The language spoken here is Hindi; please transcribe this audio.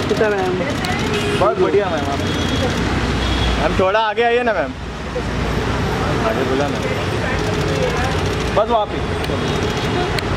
सुष्मिता मैम। बहुत बढ़िया मैम। आप मैम थोड़ा आगे आइए ना मैम, आगे बोला ना, बस वहाँ पे।